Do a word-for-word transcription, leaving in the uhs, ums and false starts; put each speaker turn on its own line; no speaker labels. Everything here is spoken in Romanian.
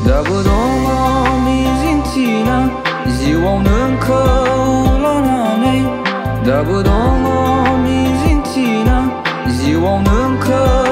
得不到我明星体能，希望能靠了哪里？得不到我明星体能，希望能靠。